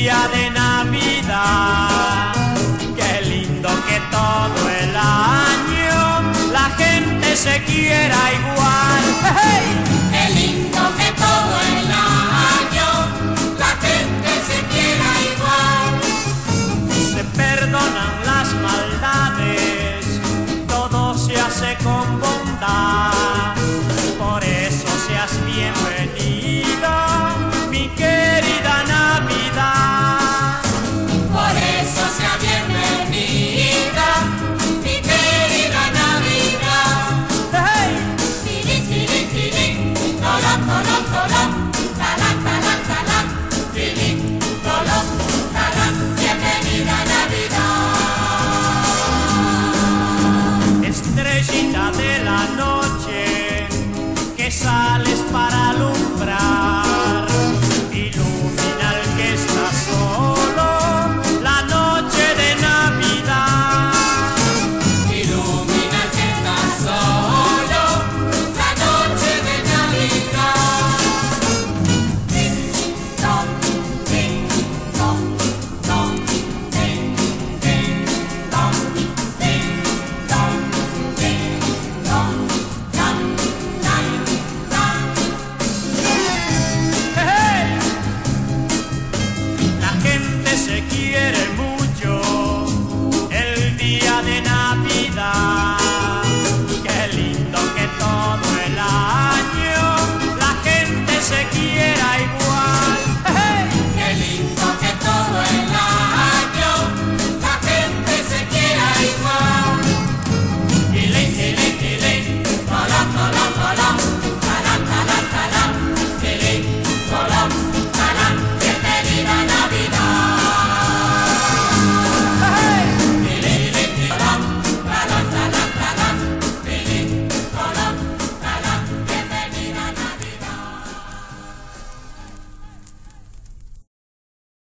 día de Navidad. Qué lindo que todo el año la gente se quiera igual. ¡Hey! Qué lindo que todo el año la gente se quiera igual. Se perdonan las maldades, todo se hace con bondad. Por eso seas bienvenido, mi querida Navidad. Por eso sea bienvenida, mi querida Navidad. ¡Hey! Tiri, tiri, tiri, tolón, tolón, tolón, talán, talán, talán, tiri, tolón, talán, bienvenida Navidad. Estrellita de la noche, que sales para alumbrar, ilumina al que está solo la noche de Navidad. Ilumina el que está solo la noche de Navidad. Ding dong, ding dong, dong, ding ding dong, ding dong, ding dong, dang, dang, dang. ¡Hey! La gente se quiere mucho.